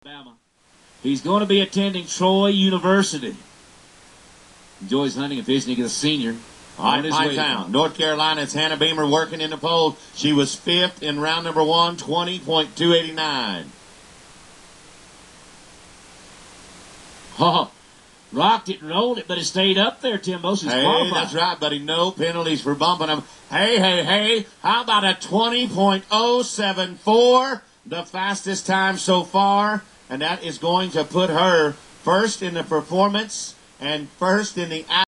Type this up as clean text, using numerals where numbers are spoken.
Alabama. He's going to be attending Troy University. Enjoys hunting and fishing. He's a senior. All right, my town. North Carolina, it's Hannah Beamer working in the pole. She was fifth in round number 1, 20.289. Oh, rocked it and rolled it, but it stayed up there, Timbo. She's qualified. That's right, buddy. No penalties for bumping them. Hey, how about a 20.074? The fastest time so far, and that is going to put her first in the performance and first in the